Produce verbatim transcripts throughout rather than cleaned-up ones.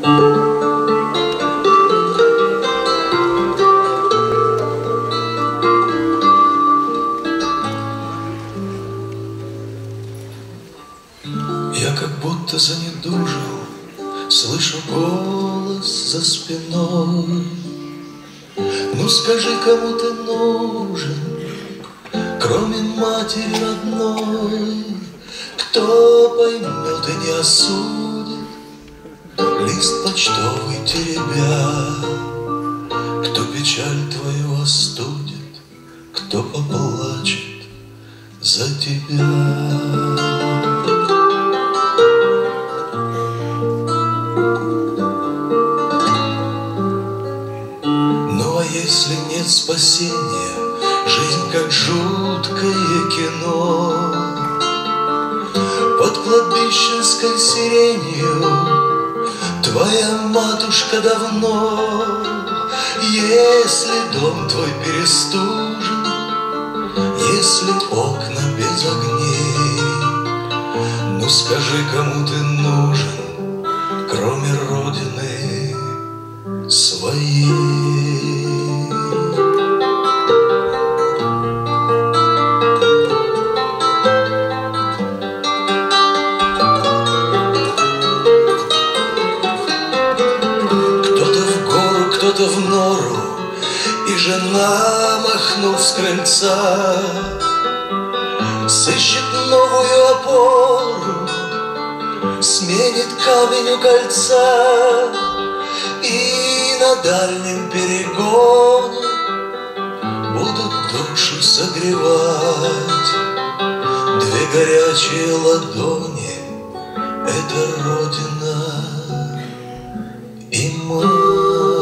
Я как будто занедужил, слышу голос за спиной. Ну скажи, кому ты нужен, кроме матери родной? Кто поймет и не осудит, лист почтовый теребя? Кто печаль твою остудит, кто поплачет за тебя? Если нет спасения, жизнь как жуткое кино. Под кладбищенской сиренью твоя матушка давно. Если дом твой перестужен, если окна без огней, ну скажи, кому ты нужен, кроме Родины своей. Кто-то в нору, и жена, махнув с крыльца, сыщет новую опору, сменит камень у кольца. И на дальнем перегоне будут душу согревать две горячие ладони. Это Родина и мать.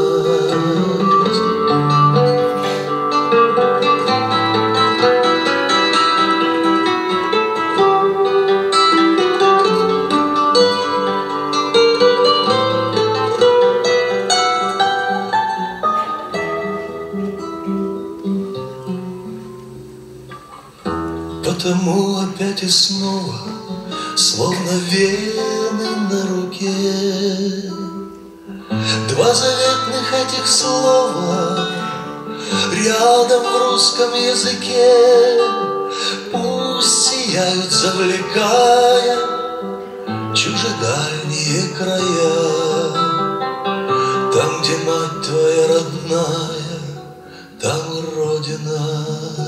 Потому опять и снова, словно вены на руке, два заветных этих слова рядом в русском языке. Пусть сияют, завлекая чужедальние края. Там, где мать твоя родная, там Родина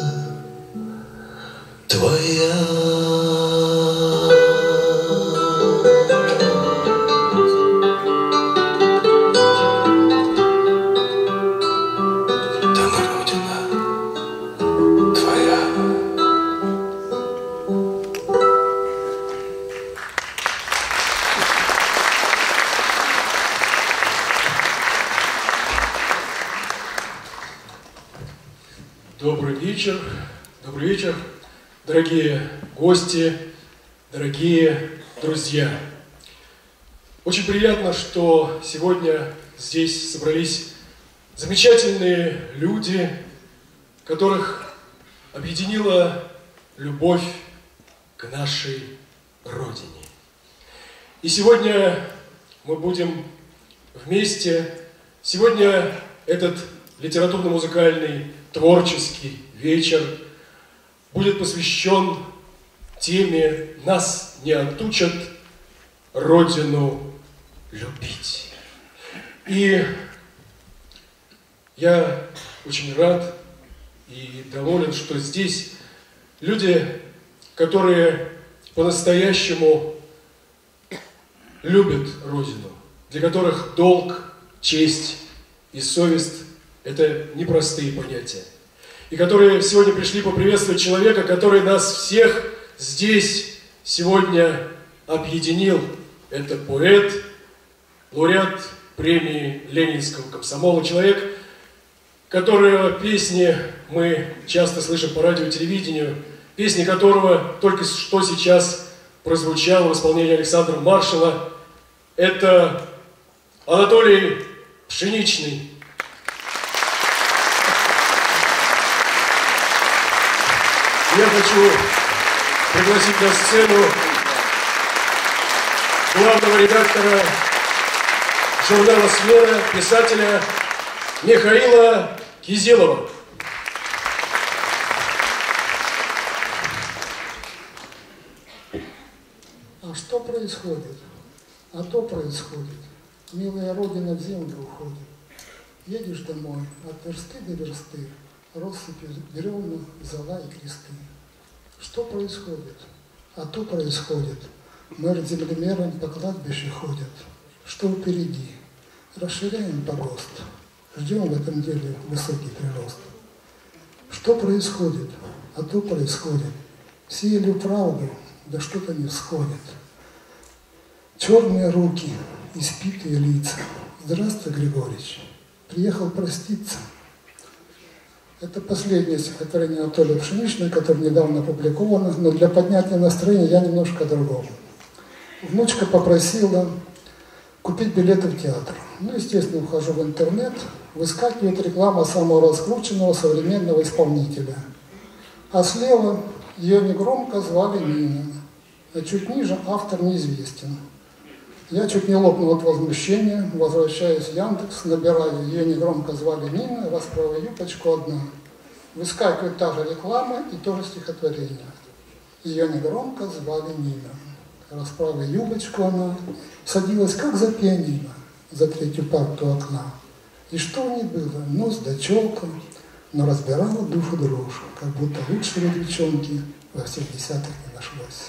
твоя. Там Родина твоя. Добрый вечер, добрый вечер. Дорогие гости, дорогие друзья, очень приятно, что сегодня здесь собрались замечательные люди, которых объединила любовь к нашей Родине. И сегодня мы будем вместе, сегодня этот литературно-музыкальный творческий вечер будет посвящен теме «Нас не отучат Родину любить». И я очень рад и доволен, что здесь люди, которые по-настоящему любят Родину, для которых долг, честь и совесть – это непростые понятия. И которые сегодня пришли поприветствовать человека, который нас всех здесь сегодня объединил. Это поэт, лауреат премии Ленинского комсомола, человек, которого песни мы часто слышим по радио и телевидению, песни которого только что сейчас прозвучала в исполнении Александра Маршала. Это Анатолий Пшеничный. Я хочу пригласить на сцену главного редактора журнала «Смена» писателя Михаила Кизилова. А что происходит? А то происходит. Милая Родина в землю уходит. Едешь домой, от версты до версты, россыпи бревна, зола и кресты. Что происходит? А то происходит. Мэр землемером по кладбищу ходят. Что впереди? Расширяем погост. Ждем в этом деле высокий прирост. Что происходит? А то происходит. Сеяли правду, да что-то не всходит. Черные руки, испитые лица. Здравствуй, Григорьевич. Приехал проститься. Это последнее стихотворение Анатолия Пшеничного, которое недавно опубликовано, но для поднятия настроения я немножко о другом. Внучка попросила купить билеты в театр. Ну, естественно, ухожу в интернет, выскакивает реклама самого раскрученного современного исполнителя. А слева ее негромко звали Нина, а чуть ниже автор неизвестен. Я чуть не лопнул от возмущения, возвращаюсь в Яндекс, набираю, ее негромко звали Нина, расправила юбочку одна. Выскакивает та же реклама и то же стихотворение. Ее негромко звали Нина. Расправила юбочку она, садилась как за пианино, за третью парту окна. И что в ней было? Нос да челка, но разбирала душу дрожь, как будто лучшего девчонки во всех десятых не нашлось.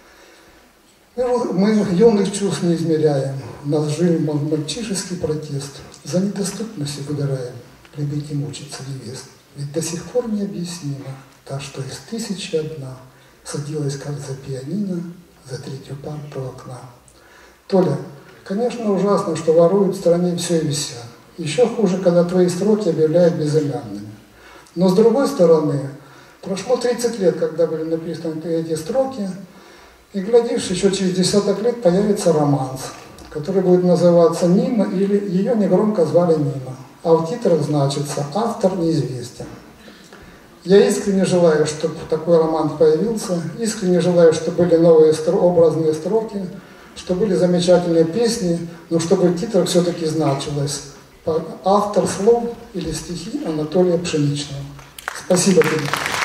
Мы юных чувств не измеряем, нас жил мальчишеский протест, за недоступность выбираем, любить и мучиться невест. Ведь до сих пор необъяснимо та, что из тысячи одна садилась как за пианино, за третью парту окна. Толя, конечно, ужасно, что воруют в стране все и вся. Еще хуже, когда твои строки объявляют безымянными. Но с другой стороны, прошло тридцать лет, когда были написаны эти строки, и, глядишь, еще через десяток лет появится романс, который будет называться «Нина» или «Ее негромко звали Нина», а в титрах значится «Автор неизвестен». Я искренне желаю, чтобы такой роман появился, искренне желаю, чтобы были новые стро- образные строки, чтобы были замечательные песни, но чтобы в титрах все-таки значилось автор слов или стихи Анатолия Пшеничного. Спасибо тебе.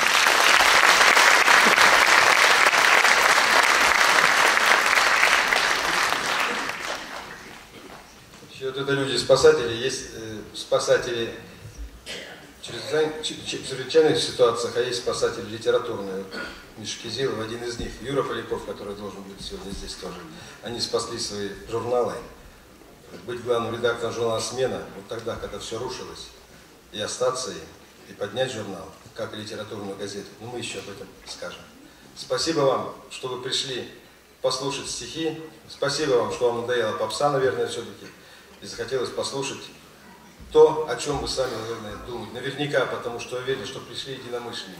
Вот это люди-спасатели, есть э, спасатели в чрезвычайных ситуациях, а есть спасатели литературные. Миша Кизилов один из них, Юра Поляков, который должен быть сегодня здесь тоже. Они спасли свои журналы. Быть главным редактором журнала «Смена» вот тогда, когда все рушилось, и остаться им, и поднять журнал, как и литературную газету. Но мы еще об этом скажем. Спасибо вам, что вы пришли послушать стихи. Спасибо вам, что вам надоела попса, наверное, все-таки. И захотелось послушать то, о чем вы сами, наверное, думаете. Наверняка, потому что уверен, что пришли единомышленники.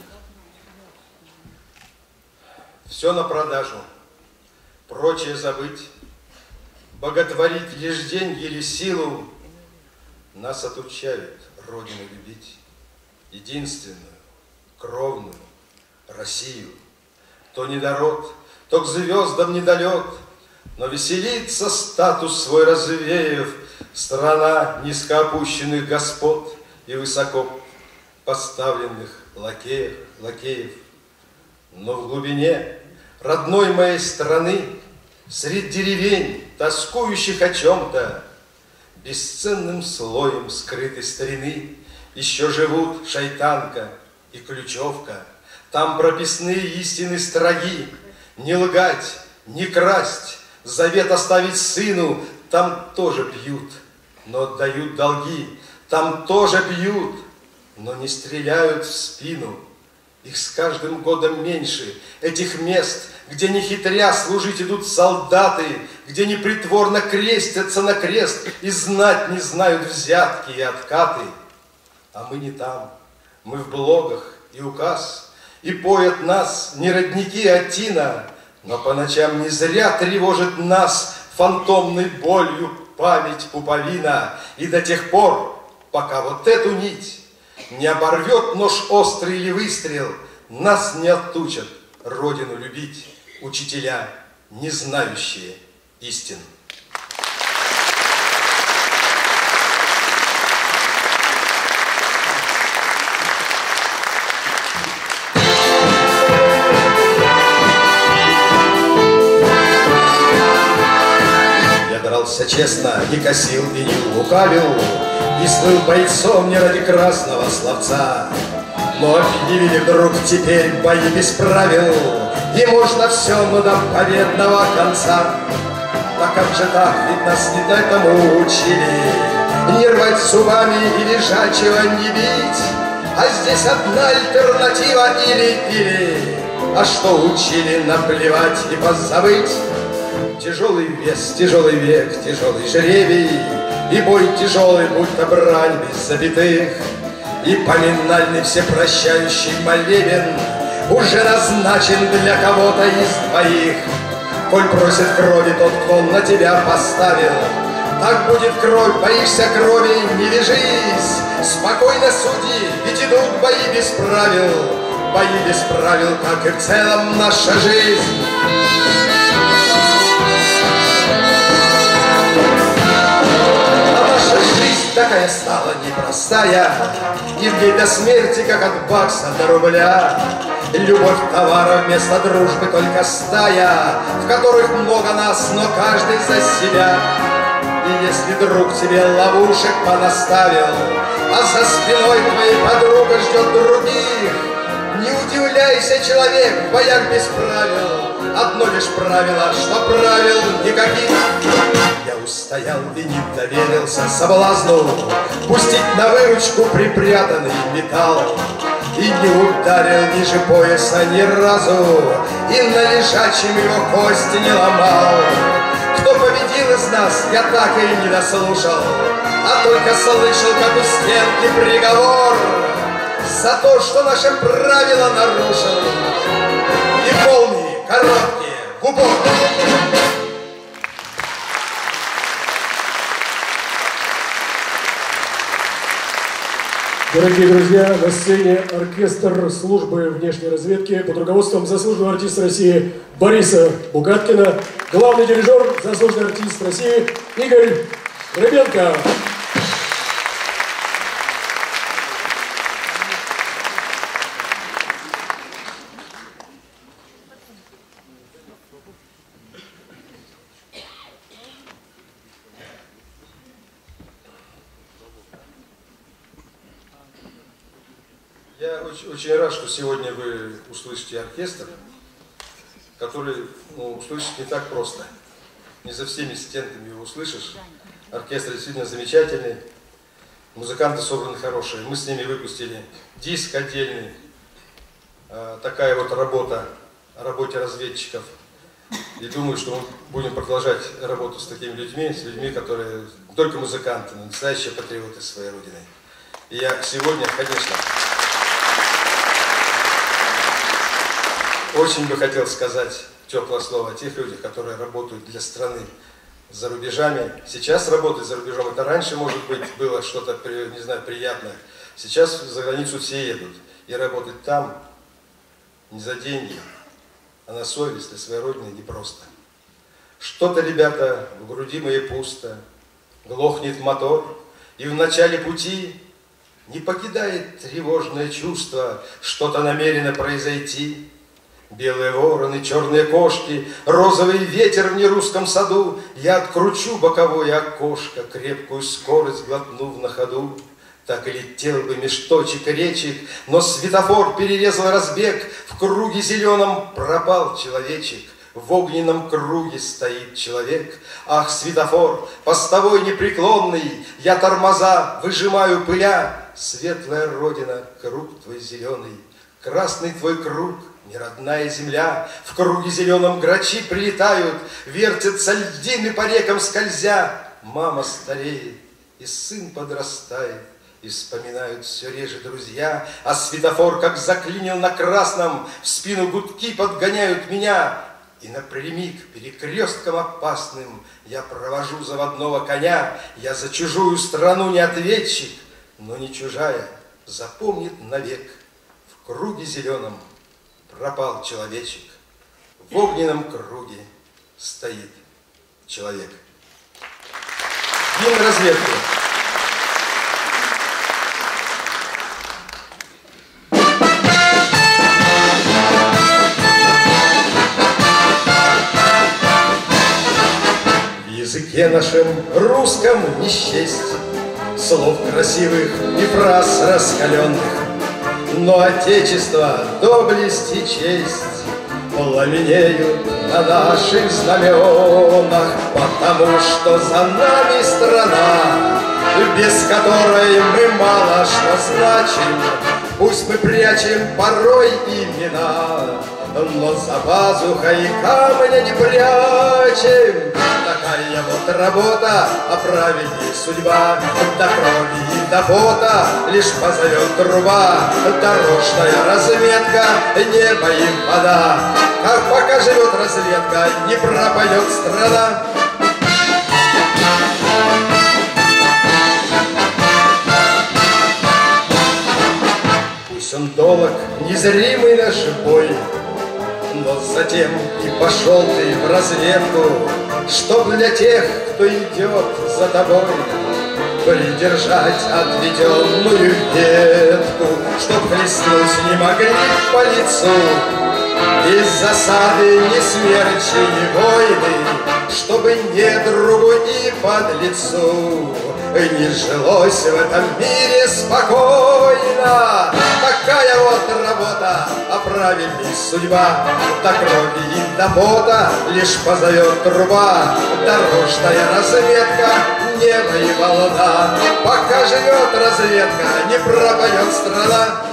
Все на продажу, прочее забыть, боготворить лишь деньги или силу. Нас отучают Родину любить, единственную, кровную Россию. То недород, то к звездам недалек, но веселится статус свой развеяв, страна низкоопущенных господ и высоко поставленных лакеев, лакеев. Но в глубине родной моей страны, средь деревень, тоскующих о чем-то, бесценным слоем скрытой старины, еще живут Шайтанка и Ключевка. Там прописные истины строги: не лгать, не красть, завет оставить сыну. Там тоже бьют, но отдают долги. Там тоже бьют, но не стреляют в спину. Их с каждым годом меньше, этих мест, где не хитря служить идут солдаты, где непритворно крестятся на крест и знать не знают взятки и откаты. А мы не там, мы в блогах и указ, и поят нас не родники, а тина, но по ночам не зря тревожит нас фантомной болью память пуповина. И до тех пор, пока вот эту нить не оборвет нож острый или выстрел, нас не отучат Родину любить учителя, не знающие истин. дрался честно, не косил и не лукавил, и слыл бойцом не ради красного словца. Но объявили вдруг теперь бои без правил, и можно все, но до победного конца. Да как же так, ведь нас не этому учили, не рвать зубами и лежачего не бить. А здесь одна альтернатива или-или. А что учили, наплевать и позабыть. Тяжелый вес, тяжелый век, тяжелый жребий, и бой тяжелый, будто брань без запятых. И поминальный всепрощающий молебен уже назначен для кого-то из двоих. Коль просит крови тот, кто на тебя поставил, так будет кровь, боишься крови, не вяжись. Спокойно суди, ведь идут бои без правил, бои без правил, как и в целом наша жизнь. А наша жизнь такая стала непростая, и в ней до смерти, как от бакса до рубля. Любовь товара вместо дружбы только стая, в которых много нас, но каждый за себя. И если друг тебе ловушек понаставил, а за спиной твоей подруга ждет других, не удивляйся, человек, в боях без правил. Одно лишь правило, что правил никаких. Я устоял и не доверился соблазну пустить на выручку припрятанный металл. И не ударил ниже пояса ни разу, и на лежачем его кости не ломал. Кто победил из нас, я так и не дослушал, а только слышал, как у стенки приговор за то, что наше правило нарушил. И полные, короткие, в упор. Дорогие друзья, на сцене оркестр службы внешней разведки под руководством заслуженного артиста России Бориса Бугаткина, главный дирижер, заслуженный артист России Игорь Рыбенко. Я очень, очень рад, что сегодня вы услышите оркестр, который ну, услышать не так просто. Не за всеми стенками его услышишь. Оркестр действительно замечательный, музыканты собраны хорошие. Мы с ними выпустили диск отдельный. Такая вот работа о работе разведчиков. И думаю, что мы будем продолжать работу с такими людьми, с людьми, которые не только музыканты, но настоящие патриоты своей Родины. И я сегодня, конечно, очень бы хотел сказать теплое слово о тех людях, которые работают для страны за рубежами. Сейчас работать за рубежом, это раньше, может быть, было что-то, не знаю, приятное. Сейчас за границу все едут. И работать там не за деньги, а на совесть для своей Родины непросто. Что-то, ребята, в груди моей пусто, глохнет мотор, и в начале пути не покидает тревожное чувство, что-то намерено произойти. Белые вороны, черные кошки, розовый ветер в нерусском саду. Я откручу боковое окошко, крепкую скорость глотнув на ходу. Так и летел бы меж точек и речек, но светофор перерезал разбег. В круге зеленом пропал человечек, в огненном круге стоит человек. Ах, светофор, постовой непреклонный, я тормоза выжимаю пыля. Светлая Родина, круг твой зеленый, красный твой круг, неродная земля. В круге зеленом грачи прилетают, вертятся льдины по рекам скользя. Мама стареет, и сын подрастает, и вспоминают все реже друзья. А светофор, как заклинил на красном, в спину гудки подгоняют меня. И напрямик перекрестком опасным я провожу заводного коня. Я за чужую страну не ответчик, но не чужая запомнит навек. В круге зеленом пропал человечек, в огненном круге стоит человек. Гимн разведки. В языке нашем русском не счесть слов красивых и фраз раскаленных, но Отечество, доблесть и честь пламенеют на наших знаменах, потому что за нами страна, без которой мы мало что значим. Пусть мы прячем порой имена, но за пазухой камня не прячем. Такая вот работа, а правильней судьба. До крови и до пота лишь позовет труба. Дорожная разведка, небо и вода. Как пока живет разведка, не пропадет страна. Пусть он долг, незримый наш бой, но затем и пошел ты в разведку, чтоб для тех, кто идет за тобой, придержать отведенную ветку, чтоб хлестнуть не могли по лицу из засады ни смерчи, ни войны, чтобы недругу и подлецу не жилось в этом мире спокойно. Такая вот работа, а правильней судьба. До крови и до пота лишь позовет труба. Дорожная разведка, небо и волна. Пока живет разведка, не пропадет страна.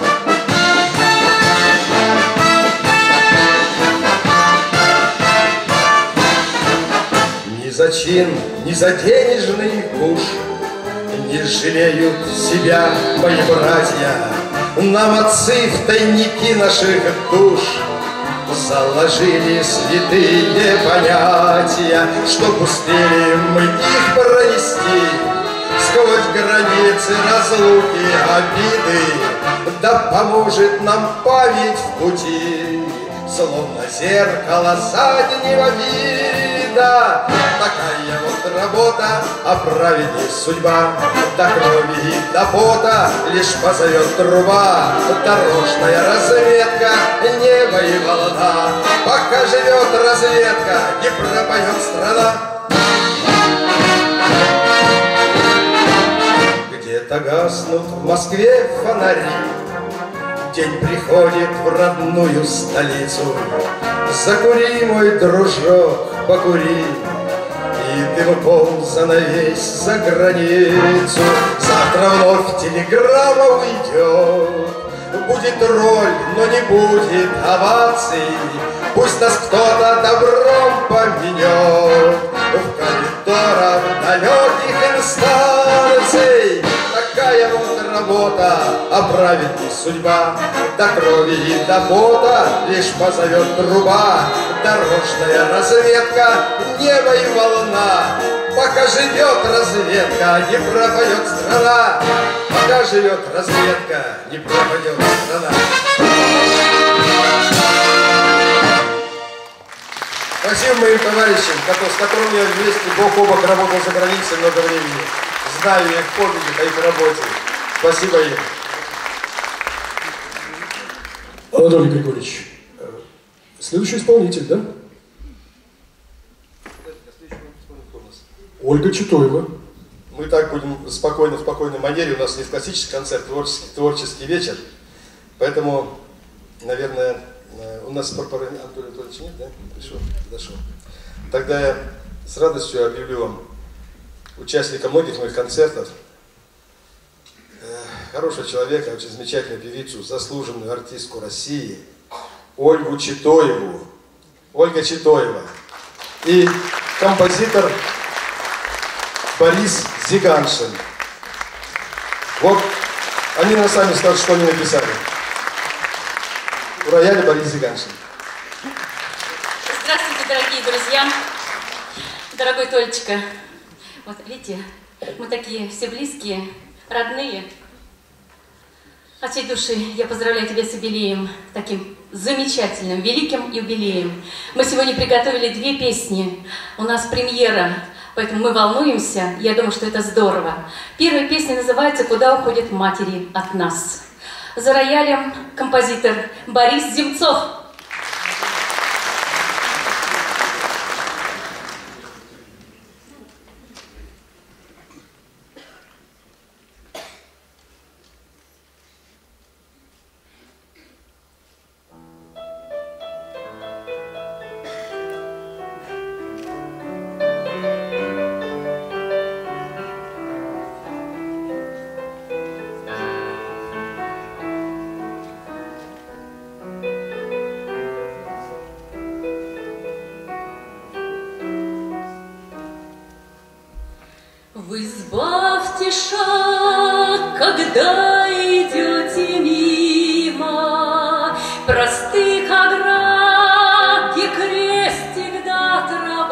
Ни за чин, ни за денежный куш не жалеют себя мои братья. Нам отцы в тайники наших душ заложили святые понятия, чтоб успели мы их пронести сквозь границы разлуки, обиды. Да поможет нам память в пути, словно зеркало заднего вида. Такая вот работа, а праведней судьба. До крови и до пота лишь позовет труба. Дорожная разведка, небо и волна. Пока живет разведка, не пропадет страна. Где-то гаснут в Москве фонари, день приходит в родную столицу. Закури, мой дружок, покури, и дымком занавесь за границу. Завтра вновь телеграмма уйдет, будет роль, но не будет оваций. Пусть нас кто-то добром поменет в коридорах далеких инстанций. Такая вот работа, а праведней судьба. До крови и до пота лишь позовет труба. Дорожная разведка, небо и волна. Пока живет разведка, не пропадет страна. Пока живет разведка, не пропадет страна. Спасибо моим товарищам, с которыми я вместе бок о бок работал за границей много времени. Знаю их подвигах, о их работе. Спасибо им. Анатолий Григорьевич, следующий исполнитель, да? Ольга Читоева. Мы так будем спокойно, в спокойной манере. У нас есть классический концерт, творческий, творческий вечер. Поэтому, наверное, у нас Анатолий Анатольевич нет, да? Пришел, подошел. Тогда я с радостью объявлю вам участника многих моих концертов, хорошего человека, очень замечательную певицу, заслуженную артистку России, Ольгу Читоеву. Ольга Читоева. И композитор Борис Зиганшин. Вот они нам сами скажут, что они написали. В рояле Борис Зиганшин. Здравствуйте, дорогие друзья. Дорогой Толечка. Вот видите, мы такие все близкие, родные. От всей души я поздравляю тебя с юбилеем, таким замечательным, великим юбилеем. Мы сегодня приготовили две песни. У нас премьера, поэтому мы волнуемся. Я думаю, что это здорово. Первая песня называется «Куда уходят матери от нас». За роялем композитор Борис Земцов. Вы сбавьте шаг, когда идете мимо простых оград, где крестик да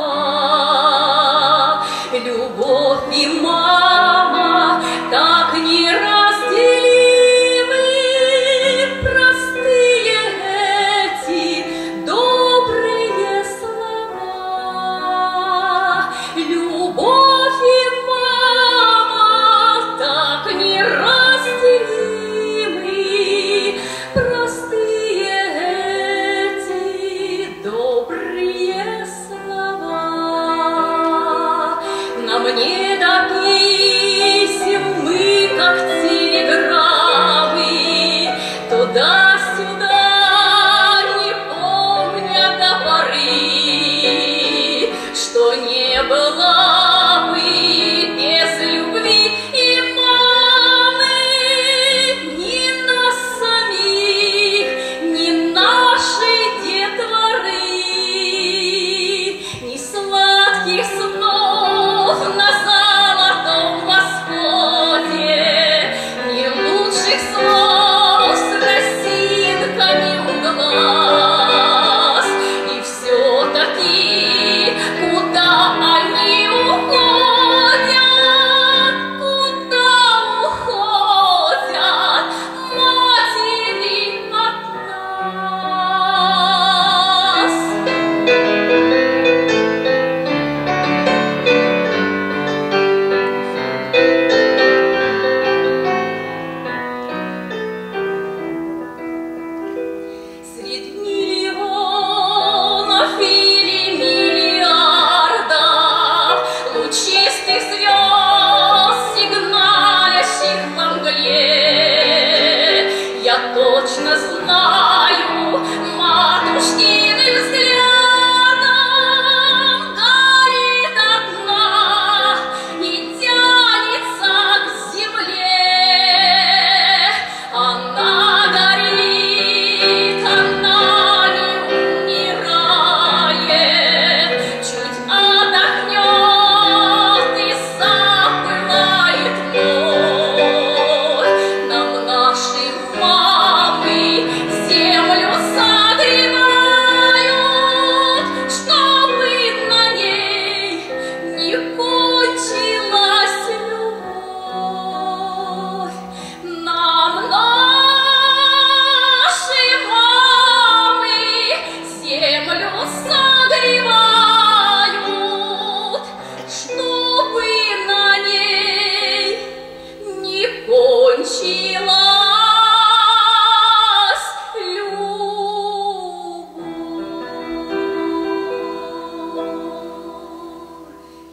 трава. Любовь и мама так неразделимы, простые эти добрые слова. Любовь и мама так неразделимы, простые эти добрые слова. На мне до писем мы, как телеграммы, туда-сюда, не помня до поры, что не была бы без любви и мамы ни нас самих, ни нашей детворы, ни сладких снов на золотом восходе, ни лучших слов с росинками у глаз. И все-таки куда они уходят, куда уходят матери от нас? Средь миллионов или миллиардов лучистых звезд, сигналящих во мгле, я точно знаю, матушкиным взглядом горит одна и тянется к земле. Она горит, она не умирает, чуть отдохнет и запылает вновь. Нам наши мамы землю согревают, чтобы на ней не кончилась любовь. Нам наши мамы землю согревают, чтобы на ней не кончилась любовь.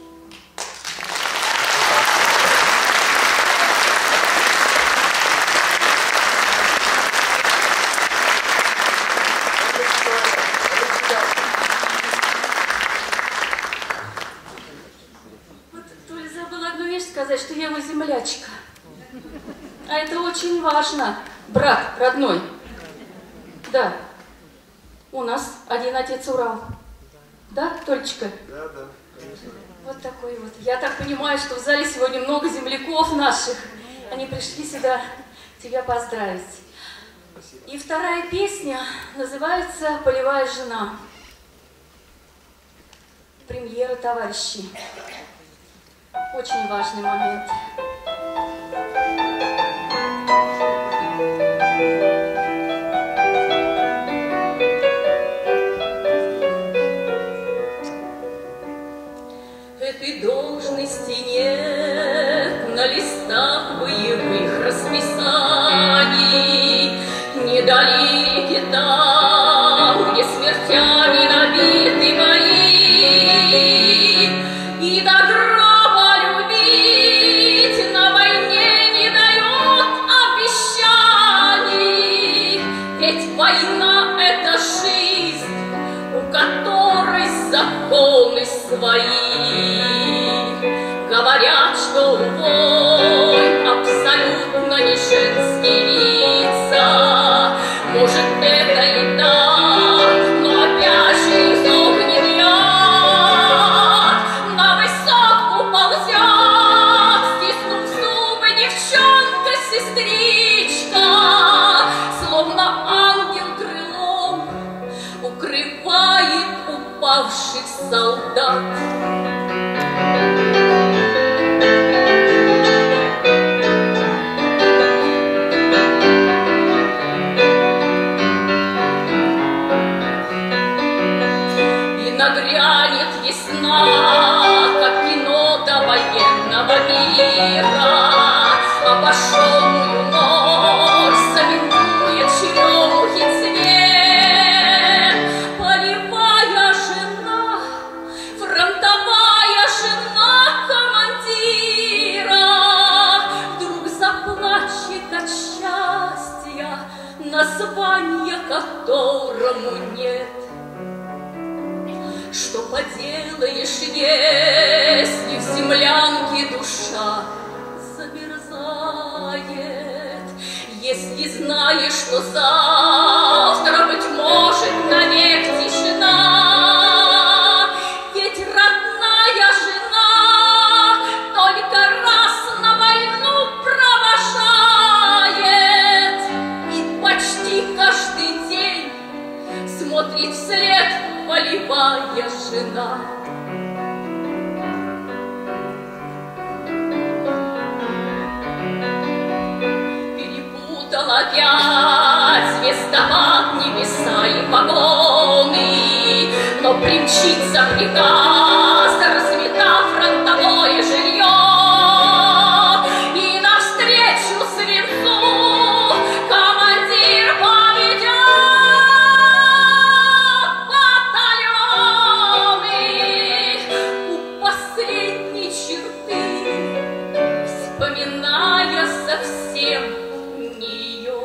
Вот Толя забыла одну вещь сказать, что я его землячка. А это очень важно, брат родной. Да, у нас один отец Урал. Да, Толечка? Да, да, конечно. Вот такой вот. Я так понимаю, что в зале сегодня много земляков наших. Они пришли сюда тебя поздравить. И вторая песня называется «Полевая жена». Премьера, товарищи. Очень важный момент. Этой должности нет на листах боевых расписаний, недалеки там, где смертями набиты бои, и до гроба любить на войне не дает обещаний. Ведь война — это жизнь, у которой законы свои. Говорят, что войн абсолютно не женские лица. Может, это и так, но опять же из огненных на высотку ползет. солдат. И нагрянет весна, как кино до военного мира, обошелную ночь заменует черемухи цвет. Полевая жена, фронтовая жена командира вдруг заплачет от счастья, названия которому нет. Что поделаешь, если в землянке душа замерзает, если знаешь, что завтра, быть может, навек тишина, ведь родная жена только раз на войну провожает и почти каждый день смотрит вслед полевая жена. Перепутал опять звездопад небеса и погоны, но примчится приказ, разметав фронтовое жилье, и навстречу свинцу командир поведет батальоны у последней черты, вспоминая совсем не ее.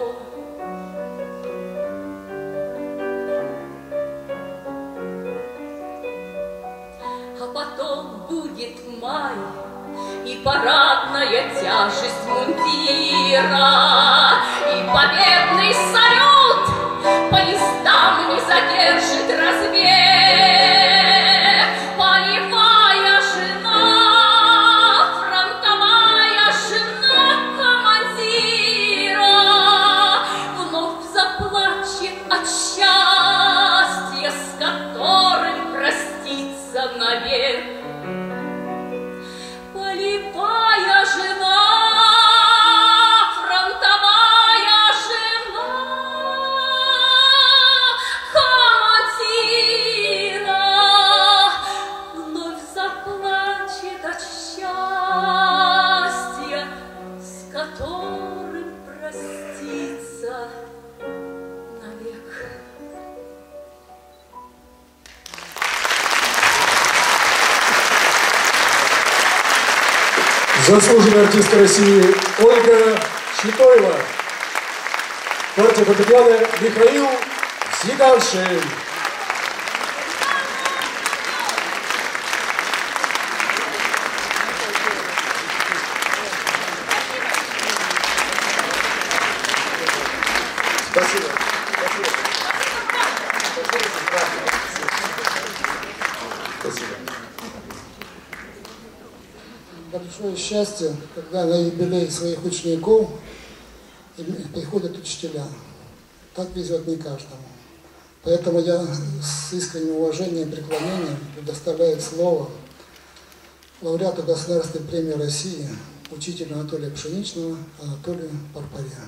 А потом будет май, и парадная тяжесть мундира, и победный салют поездам не задержит разбег. Полевая жена, фронтовая жена командира вновь заплачет от счастья, с которым простится навек. Полевая жена, фронтовая жена командира вновь заплачет от счастья, с которым простится навек. Заслуженная артистка России Ольга Щитоева. Партия фортепиано Михаил Зиганшин. Спасибо. Спасибо. Большое счастье, когда на юбилей своих учеников приходят учителя. Так везет не каждому. Поэтому я с искренним уважением и преклонением предоставляю слово лауреату Государственной премии России, учителю Анатолия Пшеничного, Анатолию Парпаря.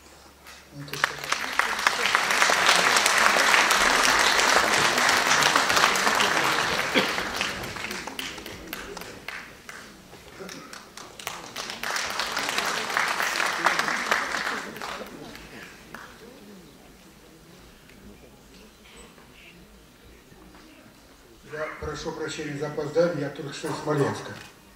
Я прошу прощения за опоздание, я только что из Смоленска.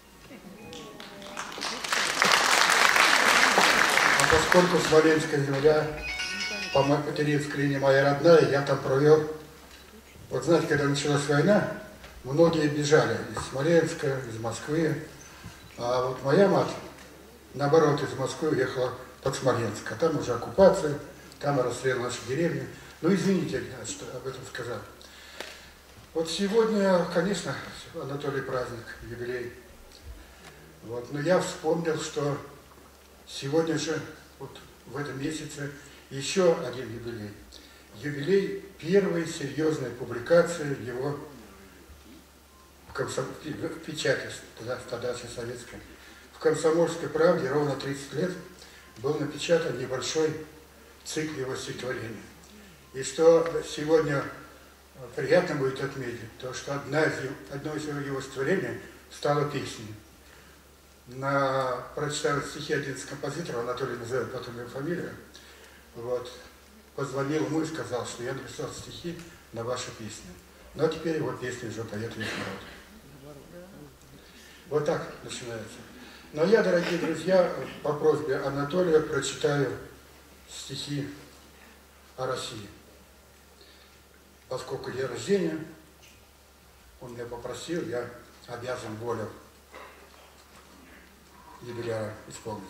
А поскольку Смоленская земля, по материнской линии моя родная, я там провел. Вот знаете, когда началась война, многие бежали из Смоленска, из Москвы. А вот моя мать, наоборот, из Москвы уехала под Смоленск. А там уже оккупация, там расстрел нашей деревни. Ну, извините, что об этом сказал. Вот сегодня, конечно, Анатолий праздник, юбилей. Вот, но я вспомнил, что сегодня же, вот в этом месяце, еще один юбилей. Юбилей первой серьезной публикации его в, комсом... в печати, тогда, тогда еще советской. В «Комсомольской правде» ровно тридцать лет был напечатан небольшой цикл его стихотворений. И что сегодня приятно будет отметить, то что одна из его, одно из его стихотворений стало песней. На, прочитал стихи один из композиторов, Анатолий называет потом его фамилию, вот, позвонил ему и сказал, что я написал стихи на ваши песни. Но теперь его песни уже поет весь народ. Вот так начинается. Но я, дорогие друзья, по просьбе Анатолия прочитаю стихи о России. Поскольку день рождения, он меня попросил, я обязан волю юбиляра исполнить.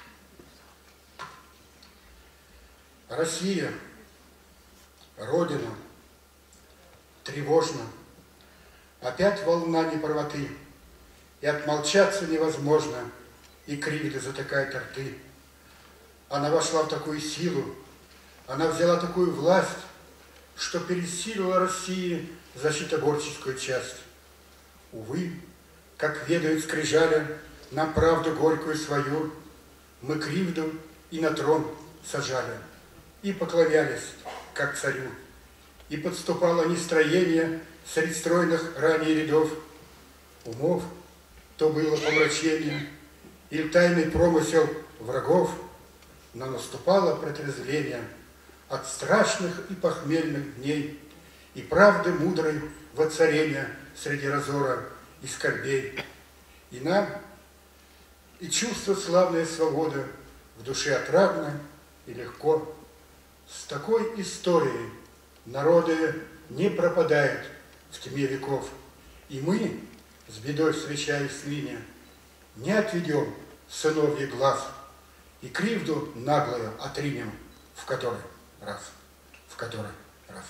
Россия, Родина, тревожно, опять волна неправоты, и отмолчаться невозможно, и кривда затыкает рты. Она вошла в такую силу, она взяла такую власть, что пересилила России защитоборческую часть. Увы, как ведают скрижаля, нам правду горькую свою, мы кривду и на трон сажали, и поклонялись, как царю. И подступало нестроение среди стройных ранее рядов умов, то было помрачение или тайный промысел врагов, но наступало протрезвление от страшных и похмельных дней и правды мудрой воцарения среди разора и скорбей. И нам, и чувство славной свободы в душе отрадно и легко. С такой историей народы не пропадают в тьме веков, и мы, с бедой встречаясь с ними, не отведем сыновья глаз и кривду наглую отринем в который раз, в который раз.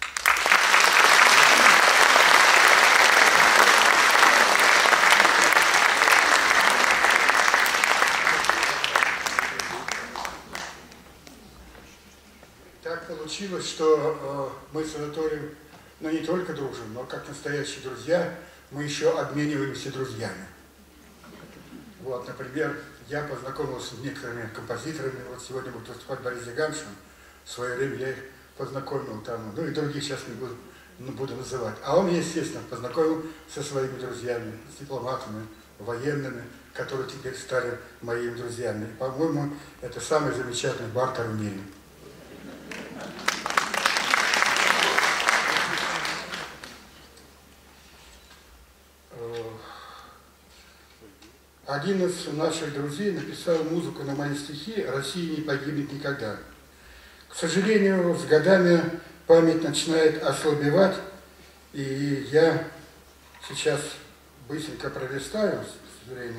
Так получилось, что э, мы с Анатолием, ну, не только дружим, но как настоящие друзья, мы еще обмениваемся друзьями. Вот, например, я познакомился с некоторыми композиторами, вот сегодня будет выступать Борис Зиганшин, в свое время я их познакомил там, ну и других сейчас не буду, не буду называть. А он, естественно, познакомил со своими друзьями, с дипломатами, военными, которые теперь стали моими друзьями. И, по-моему, это самый замечательный бартер в мире. Один из наших друзей написал музыку на мои стихи «Россия не погибнет никогда». К сожалению, с годами память начинает ослабевать, и я сейчас быстренько пролистаю, к сожалению.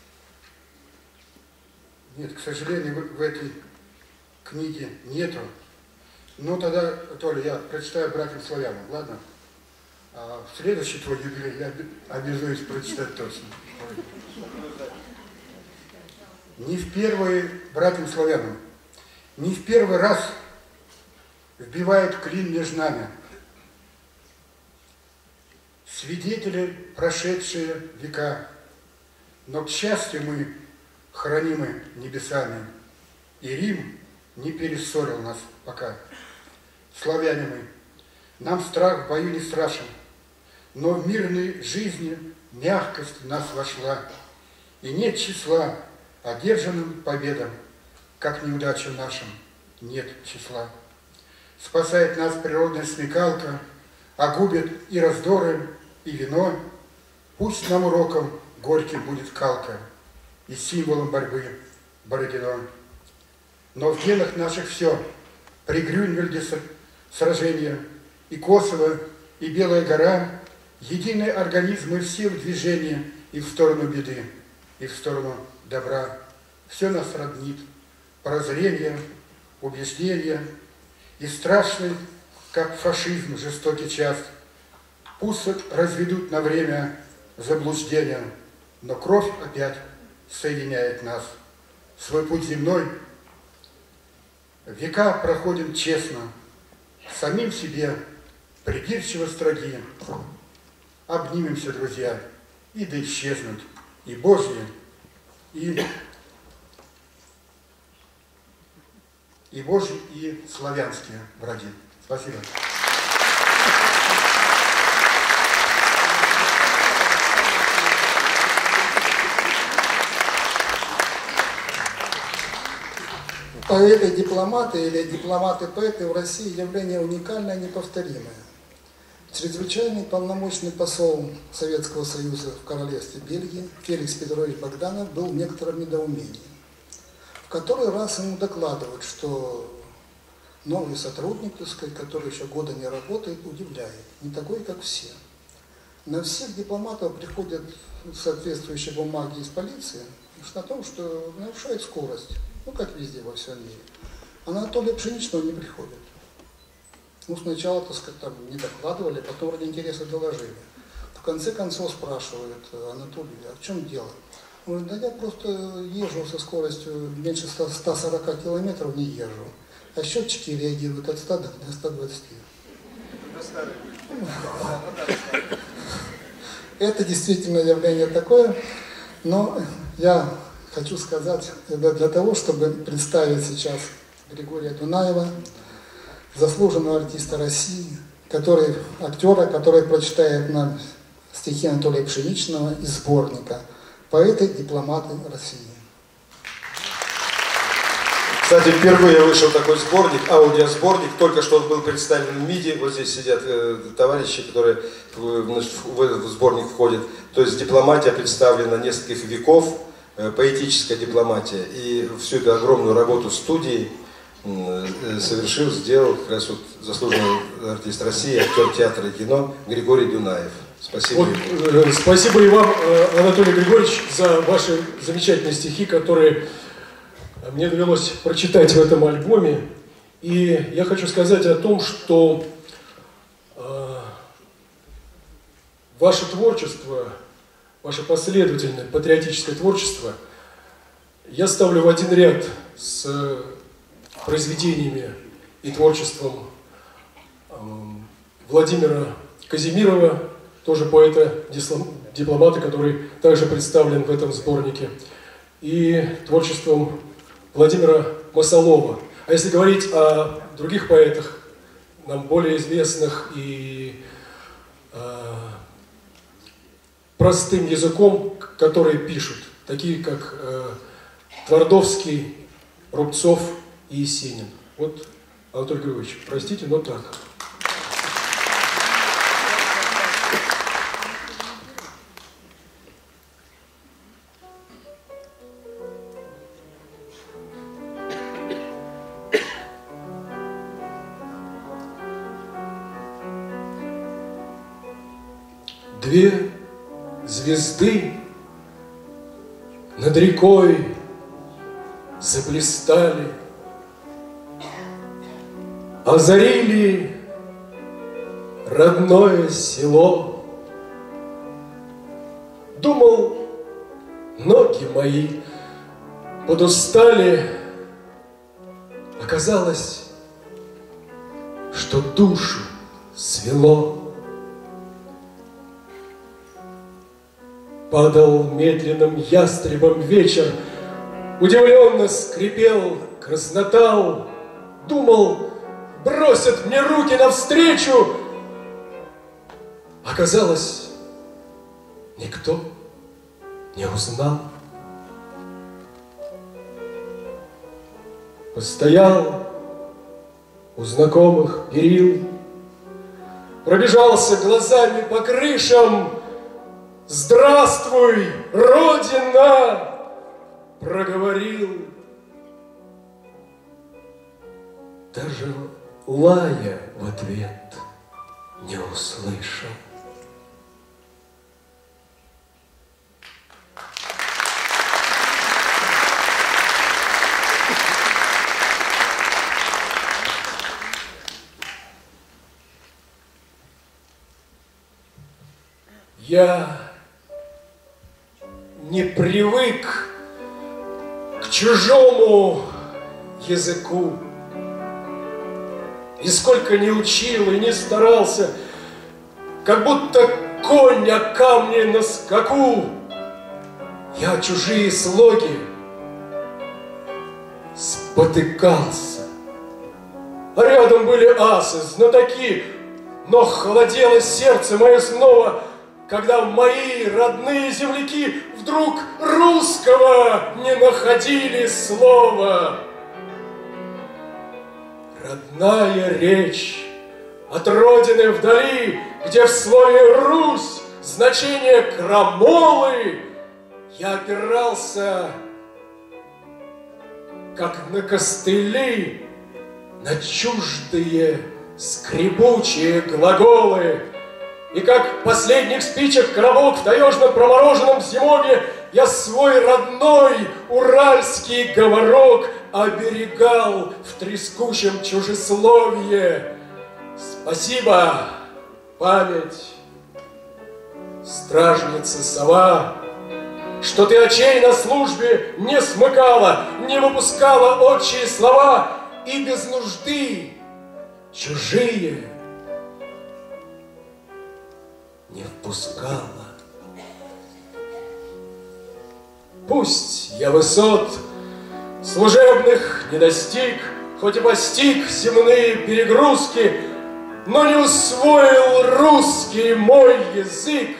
Нет, к сожалению, в, в этой книге нету. Ну тогда, Толя, я прочитаю братьям славянам, ладно? А в следующий твой юбилей я обязуюсь прочитать точно. Не в первый, братьям славянам, не в первый раз вбивает клин между нами. Свидетели прошедшие века, но, к счастью, мы хранимы небесами, и Рим не перессорил нас пока. Славяне мы, нам страх в бою не страшен, но в мирной жизни мягкость в нас вошла, и нет числа одержанным победам, как неудачам нашим нет числа. Спасает нас природная смекалка, а губит и раздоры, и вино. Пусть нам уроком горьким будет калка и символом борьбы Бородино. Но в генах наших все, при Грюнвальде сражения, и Косово, и Белая гора, единые организмы все в движении и в сторону беды, и в сторону добра. Все нас роднит, прозрение, убеждение, и страшный, как фашизм, жестокий час. Пусть разведут на время заблуждения, но кровь опять соединяет нас. Свой путь земной века проходим честно, самим себе придирчиво строги. обнимемся, друзья, и да исчезнут и Божьи, и, и Божьи, и славянские враги. Спасибо. Поэты-дипломаты или дипломаты-поэты в России явление уникальное, неповторимое. Чрезвычайный полномочный посол Советского Союза в королевстве Бельгии Феликс Петрович Богданов был в некотором недоумении. В который раз ему докладывают, что новый сотрудник, так сказать, который еще года не работает, удивляет. Не такой, как все. На всех дипломатов приходят соответствующие бумаги из полиции о том, что нарушает скорость. Ну, как везде во всем мире. А на Анатолия Пшеничного не приходит. Ну, сначала, так сказать, там не докладывали, потом ради интереса доложили. В конце концов спрашивают: Анатолий, а в чем дело? Он говорит: да я просто езжу со скоростью меньше ста сорока километров, не езжу. А счетчики реагируют от ста до ста двадцати. Это действительно явление такое, но я хочу сказать, это для того, чтобы представить сейчас Григория Дунаева, заслуженного артиста России, который, актера, который прочитает нам стихи Анатолия Пшеничного из сборника «Поэты, дипломаты России». Кстати, впервые вышел такой сборник, аудиосборник, только что он был представлен в МИДе, вот здесь сидят э, товарищи, которые значит, в этот сборник входят. То есть дипломатия представлена нескольких веков, э, поэтическая дипломатия, и всю эту огромную работу студии э, совершил, сделал как раз вот заслуженный артист России, актер театра и кино Григорий Дунаев. Спасибо. Вот, э, спасибо и вам, э, Анатолий Григорьевич, за ваши замечательные стихи, которые мне довелось прочитать в этом альбоме. И я хочу сказать о том, что э, ваше творчество, ваше последовательное патриотическое творчество я ставлю в один ряд с произведениями и творчеством э, Владимира Казимирова, тоже поэта-дипломата, который также представлен в этом сборнике, и творчеством Владимира Масолова. А если говорить о других поэтах, нам более известных и э, простым языком, которые пишут, такие как э, Твардовский, Рубцов и Есенин. Вот, Анатолий Григорьевич, простите, но так. Две звезды над рекой заблистали, озарили родное село. Думал, ноги мои подустали, оказалось, что душу свело. Падал медленным ястребом вечер, удивленно скрипел краснотал, думал, бросят мне руки навстречу. Оказалось, никто не узнал. Постоял у знакомых перил, пробежался глазами по крышам. «Здравствуй, Родина!» проговорил. Даже лая в ответ не услышал. Я не привык к чужому языку. И сколько не учил и не старался, как будто конь о камне на скаку. Я чужие слоги спотыкался. А рядом были асы, знатоки, но холодело сердце мое снова, когда мои родные земляки вдруг русского не находили слова. Родная речь от родины вдали, где в слове «Русь» значение крамолы, я опирался, как на костыли, на чуждые скрипучие глаголы. И как в последних спичек коробок в таежном промороженном зимовье я свой родной уральский говорок оберегал в трескучем чужесловье. Спасибо, память, стражница сова, что ты очей на службе не смыкала, не выпускала отчие слова и без нужды чужие не впускала. Пусть я высот служебных не достиг, хоть и постиг земные перегрузки, но не усвоил русский мой язык.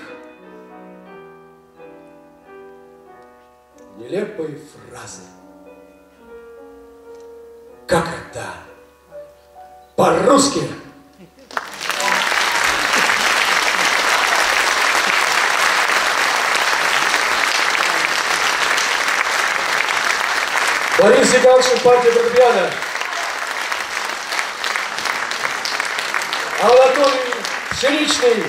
Нелепые фразы. Как это? По-русски. Борис Яганшин, партия фортепиано. Анатолий Пшеничный.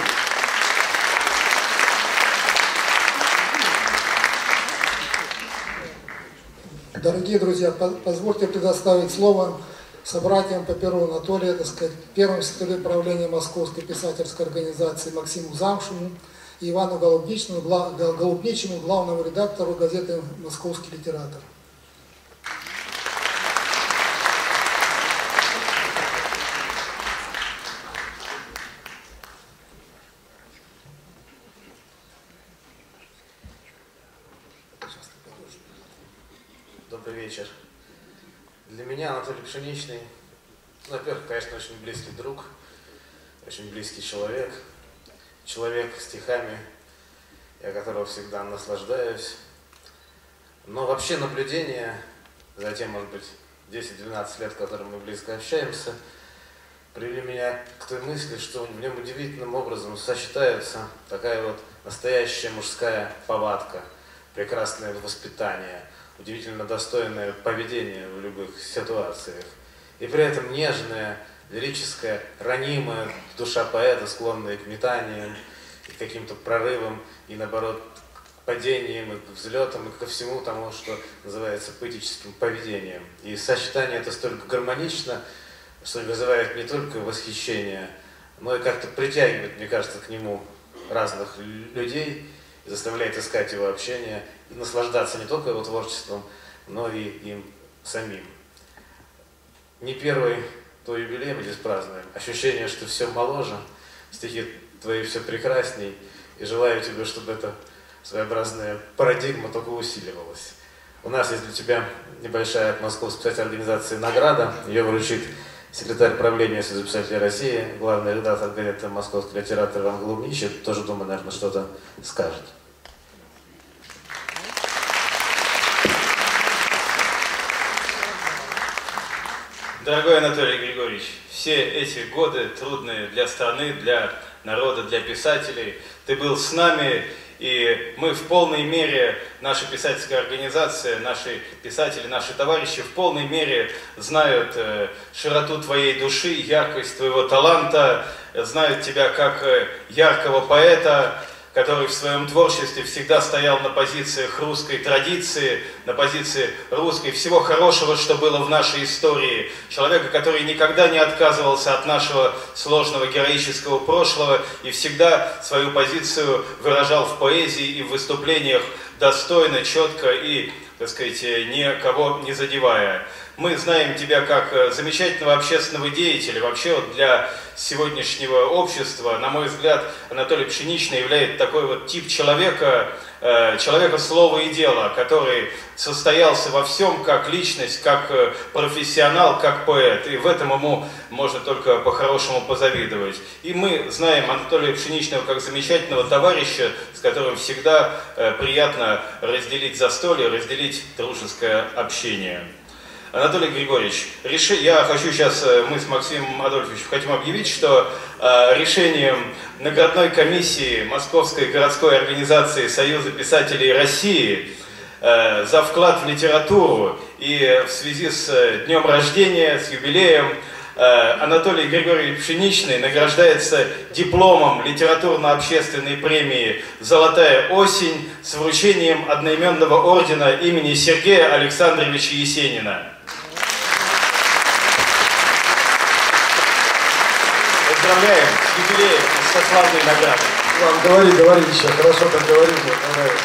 Дорогие друзья, позвольте предоставить слово собратьям по Перу Анатолия, так сказать, первому секретарю правления Московской писательской организации Максиму Замшину и Ивану Голубничему, Голубничему, главному редактору газеты «Московский литератор». Добрый вечер. Для меня Анатолий Пшеничный, ну, во-первых, конечно, очень близкий друг, очень близкий человек, человек стихами, я которого всегда наслаждаюсь. Но вообще наблюдение за тем, может быть, десять-двенадцать лет, в котором мы близко общаемся, привели меня к той мысли, что в нем удивительным образом сочетается такая вот настоящая мужская повадка, прекрасное воспитание, удивительно достойное поведение в любых ситуациях. И при этом нежная, лирическая, ранимая душа поэта, склонная к метаниям, и к каким-то прорывам, и наоборот, к падениям, и к взлетам, и ко всему тому, что называется поэтическим поведением. И сочетание это столько гармонично, что вызывает не только восхищение, но и как-то притягивает, мне кажется, к нему разных людей, и заставляет искать его общение, и наслаждаться не только его творчеством, но и им самим. Не первый твой юбилей мы здесь празднуем. Ощущение, что все моложе, стихи твои все прекрасней, и желаю тебе, чтобы эта своеобразная парадигма только усиливалась. У нас есть для тебя небольшая от Московской писательской организации награда, ее вручит секретарь правления Союза писателей России, главный редактор газеты «Московский литератор» Иван Голубничий, тоже, думаю, наверное, что-то скажет. Дорогой Анатолий Григорьевич, все эти годы трудные для страны, для народа, для писателей, ты был с нами, и мы в полной мере, наша писательская организация, наши писатели, наши товарищи в полной мере знают э, широту твоей души, яркость твоего таланта, знают тебя как э, яркого поэта, который в своем творчестве всегда стоял на позициях русской традиции, на позиции русской, всего хорошего, что было в нашей истории. Человека, который никогда не отказывался от нашего сложного героического прошлого и всегда свою позицию выражал в поэзии и в выступлениях достойно, четко и так сказать, никого не задевая. Мы знаем тебя как замечательного общественного деятеля. Вообще вот для сегодняшнего общества, на мой взгляд, Анатолий Пшеничный является такой вот тип человека, человека слова и дела, который состоялся во всем как личность, как профессионал, как поэт. И в этом ему можно только по-хорошему позавидовать. И мы знаем Анатолия Пшеничного как замечательного товарища, с которым всегда приятно разделить застолье, разделить дружеское общение. Анатолий Григорьевич, реши... я хочу сейчас, мы с Максимом Адольфовичем хотим объявить, что э, решением наградной комиссии Московской городской организации Союза писателей России э, за вклад в литературу и в связи с днем рождения, с юбилеем, э, Анатолий Григорьевич Пшеничный награждается дипломом литературно-общественной премии «Золотая осень» с вручением одноименного ордена имени Сергея Александровича Есенина. Поздравляем с юбилеем и со славной наградой. Вам говори, говори еще, хорошо так говори, мне понравилось.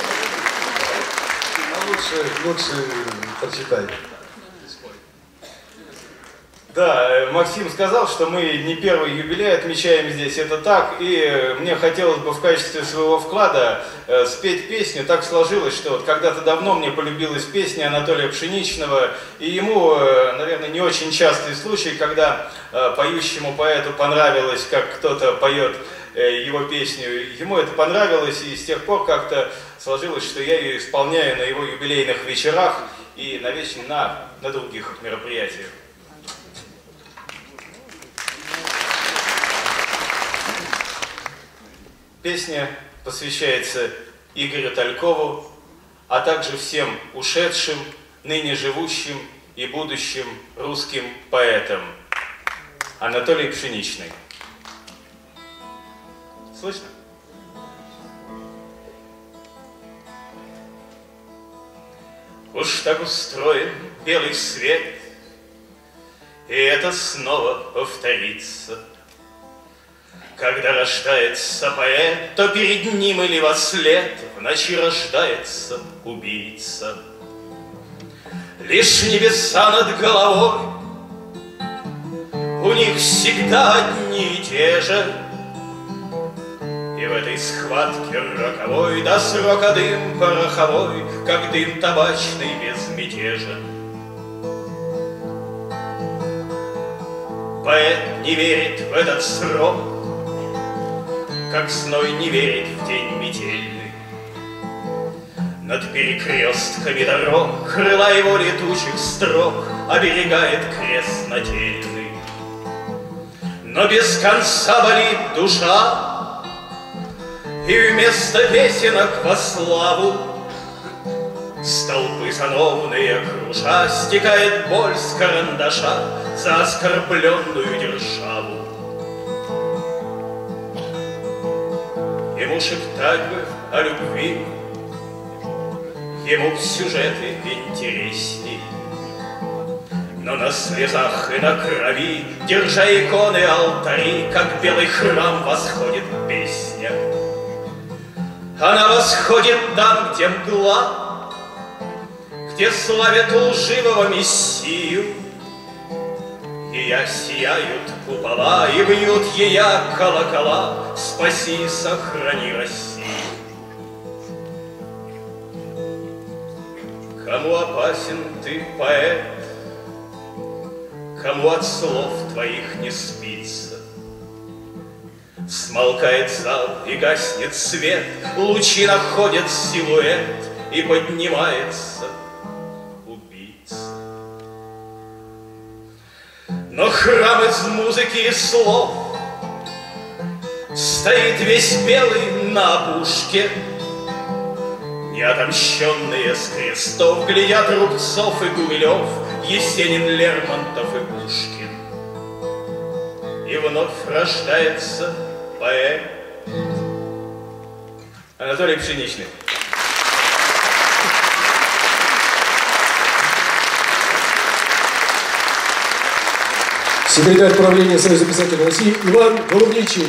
А лучше, лучше прочитай. Да, Максим сказал, что мы не первый юбилей отмечаем здесь, это так, и мне хотелось бы в качестве своего вклада э, спеть песню. Так сложилось, что вот когда-то давно мне полюбилась песня Анатолия Пшеничного, и ему, э, наверное, не очень частый случай, когда э, поющему поэту понравилось, как кто-то поет э, его песню, ему это понравилось, и с тех пор как-то сложилось, что я ее исполняю на его юбилейных вечерах и на, веч... на, на других мероприятиях. Песня посвящается Игорю Талькову, а также всем ушедшим, ныне живущим и будущим русским поэтам. Анатолий Пшеничный. Слышно? Уж так устроен белый свет, и это снова повторится. Когда рождается поэт, то перед ним или во след в ночи рождается убийца. Лишь небеса над головой у них всегда одни и те же, и в этой схватке роковой до срока дым пороховой, как дым табачный, безмятежен. Поэт не верит в этот срок, как зной не верит в день метельный. Над перекрестками дорог крыла его летучих строк оберегает крест нательный. Но без конца болит душа, и вместо песенок во славу столпы сановные круша стекает боль с карандаша за оскорбленную державу. Ему шептать бы о любви, ему сюжеты интересней, но на слезах и на крови, держа иконы алтари, как белый храм восходит песня. Она восходит там, где мгла, где славят лживого мессию, и я сияют купола, и бьют ея колокола, спаси и сохрани Россию. Кому опасен ты, поэт, кому от слов твоих не спится? Смолкает зал и гаснет свет, лучи находят силуэт, и поднимается убийца. Но храм из музыки и слов стоит весь белый на опушке. Неотомщенные с крестов глядят Рубцов и Гумилев, Есенин, Лермонтов и Пушкин. И вновь рождается поэт Анатолий Пшеничный. Секретарь правления Союза писателей России Иван Голубничий.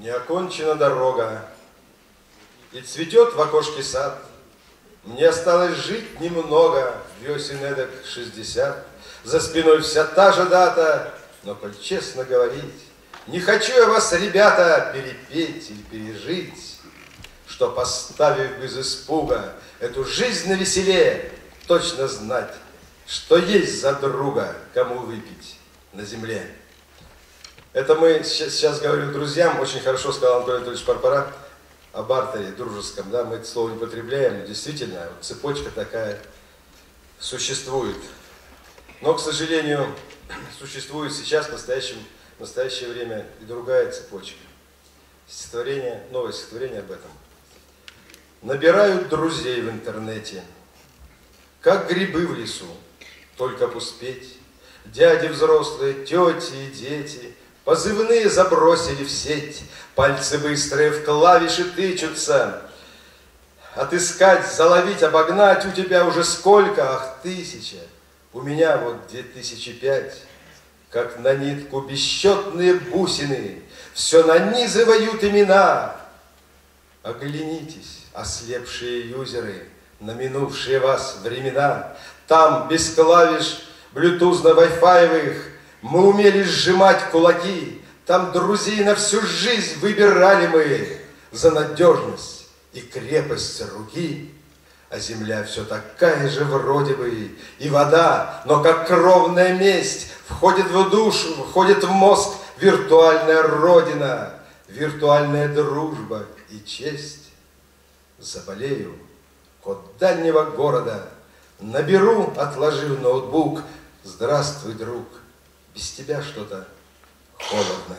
не окончена дорога, и цветет в окошке сад. Мне осталось жить немного, весен эдак шестьдесят. За спиной вся та же дата, но, коль честно говорить, не хочу я вас, ребята, перепеть или пережить, что, поставив без испуга эту жизнь на веселе, точно знать, что есть за друга, кому выпить на земле. Это мы сейчас, сейчас говорю друзьям, очень хорошо сказал Анатолий Анатольевич Парпара о бартере дружеском, да, мы это слово не употребляем, но действительно, вот цепочка такая существует. Но, к сожалению, существует сейчас, в настоящем, в настоящее время, и другая цепочка. Стихотворение, новое стихотворение об этом. Набирают друзей в интернете, как грибы в лесу, только б успеть. Дяди взрослые, тети и дети, позывные забросили в сеть, пальцы быстрые в клавиши тычутся. Отыскать, заловить, обогнать у тебя уже сколько? Ах, тысяча. У меня вот две тысячи пять. Как на нитку бесчетные бусины все нанизывают имена. Оглянитесь, ослепшие юзеры, на минувшие вас времена. Там без клавиш блютузно-вайфаевых мы умели сжимать кулаки. Там друзей на всю жизнь выбирали мы за надежность и крепость руки. А земля все такая же вроде бы, и вода, но как кровная месть входит в душу, входит в мозг виртуальная родина, виртуальная дружба и честь. Заболею, код дальнего города, наберу, отложив ноутбук. Здравствуй, друг, без тебя что-то холодно.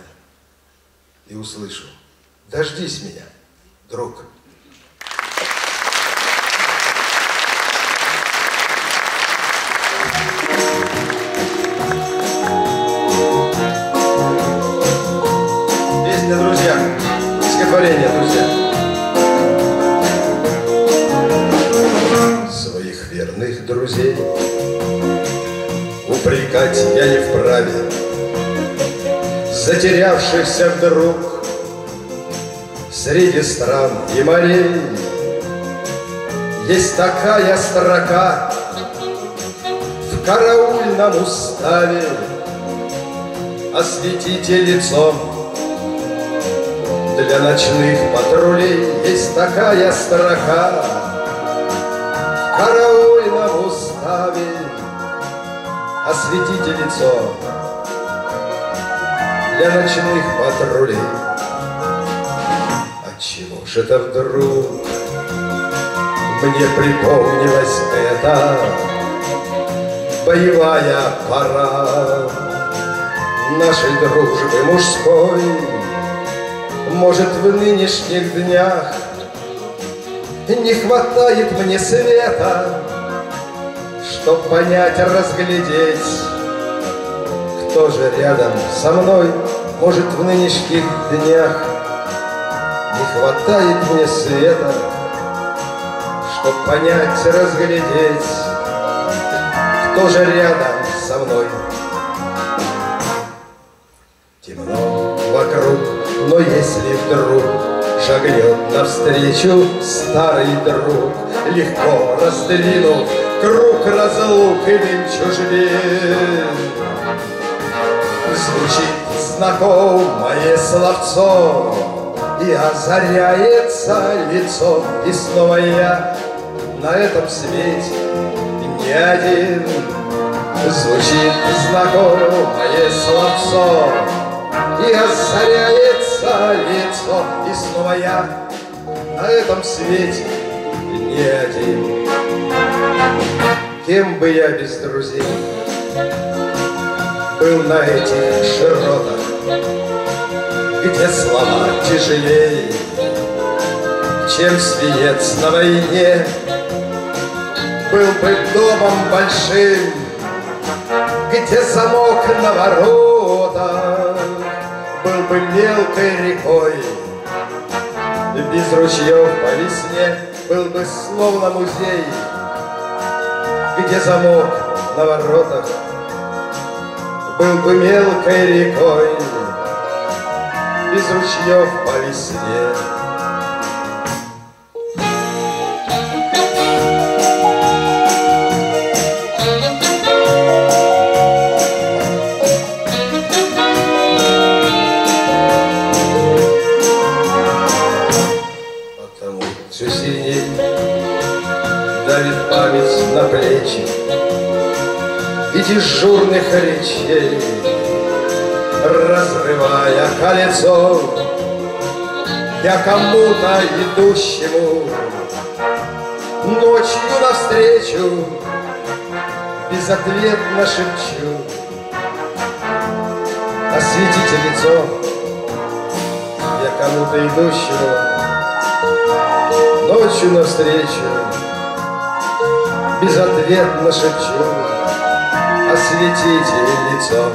И услышу: дождись меня, друг. Песня, друзья, стихотворение, друзья. Своих верных друзей упрекать я не вправе, затерявшихся вдруг среди стран и морей. Есть такая строка в караульном уставе: осветите лицом для ночных патрулей. Есть такая строка в караульном уставе: осветите лицо для ночных патрулей. Отчего же это вдруг мне припомнилась эта боевая пора нашей дружбы мужской? Может, в нынешних днях не хватает мне света, чтоб понять, разглядеть, кто же рядом со мной. Может, в нынешних днях не хватает мне света, чтоб понять, разглядеть, кто же рядом со мной. Темно вокруг, но если вдруг шагнет навстречу старый друг, легко раздвинув круг разлук и дым чужбин, звучит знакомое словцо, и озаряется лицо, и снова я на этом свете не один. Звучит знакомое словцо, и озаряется лицо, и снова я на этом свете не один. Кем бы я без друзей был на этих широтах, где слова тяжелее, чем свинец на войне? Был бы домом большим, где замок на воротах, был бы мелкой рекой, без ручьев по весне, был бы словно музей, где замок на воротах, был бы мелкой рекой, без ручьев по весне. Потому все сильнее давит память на плечи и дежурных речей, разрывая колесо, я кому-то идущему ночью навстречу безответно шепчу: осветите лицо. Я кому-то идущему ночью навстречу безответно шепчу: осветите лицо.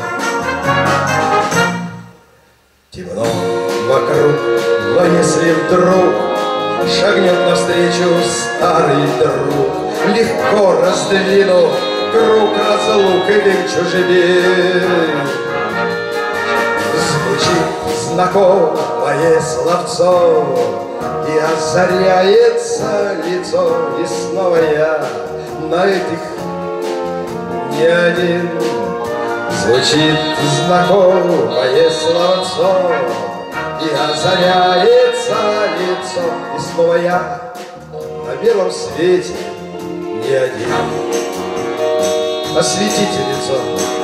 Темно вокруг, но если вдруг шагнет навстречу старый друг, легко раздвину круг разлук и дым чужбин. Звучит знакомое словцо, и озаряется лицо, и снова я на этих не один. Звучит знакомое словцо, и озаряется лицо, и снова я на белом свете не один. Осветите лицо.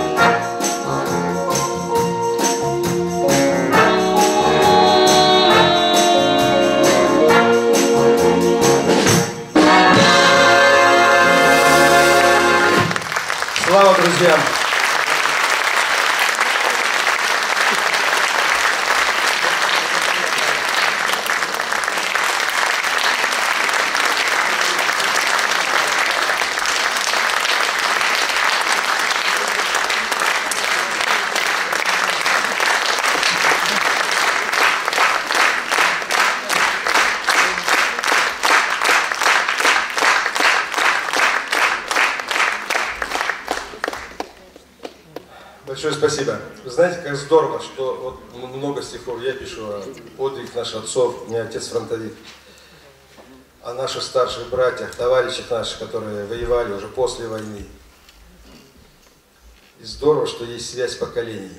Слава друзьям! Большое спасибо. Вы знаете, как здорово, что вот много стихов я пишу о подвиг наших отцов. У меня отец фронтовик. О наших старших братьях, товарищах наших, которые воевали уже после войны. И здорово, что есть связь поколений.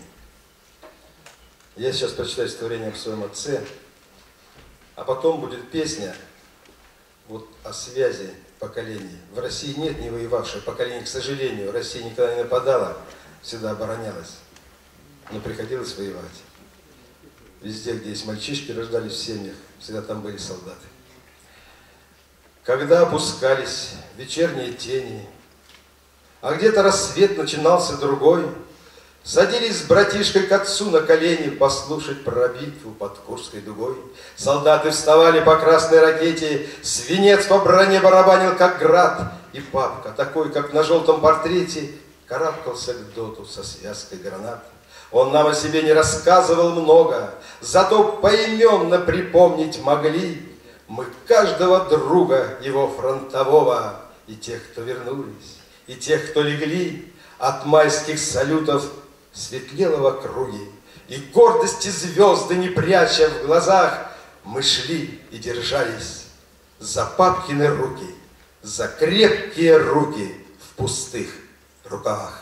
Я сейчас прочитаю стихотворение о своем отце, а потом будет песня вот о связи поколений. В России нет не воевавших поколений, к сожалению. Россия никогда не нападала, всегда оборонялась, но приходилось воевать. Везде, где есть мальчишки, рождались в семьях, всегда там были солдаты. Когда опускались вечерние тени, а где-то рассвет начинался другой, садились с братишкой к отцу на колени послушать про битву под Курской дугой. Солдаты вставали по красной ракете, свинец по броне барабанил, как град, и папка, такой, как на желтом портрете, карабкался к доту со связкой гранат. Он нам о себе не рассказывал много, зато поименно припомнить могли мы каждого друга его фронтового, и тех, кто вернулись, и тех, кто легли. От майских салютов светлело в округе, и гордости звезды не пряча в глазах, мы шли и держались за папкины руки, за крепкие руки в пустых рукавах.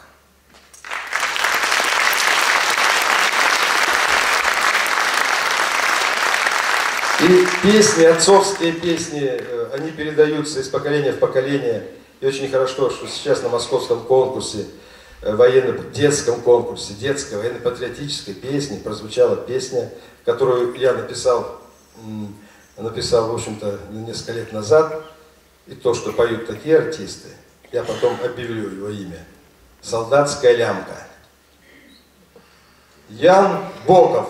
И песни, отцовские песни, они передаются из поколения в поколение. И очень хорошо, что сейчас на московском конкурсе, военно-детском конкурсе, детской военно-патриотической песни прозвучала песня, которую я написал, написал, в общем-то, несколько лет назад. И то, что поют такие артисты, я потом объявлю его имя. «Солдатская лямка». Ян Боков.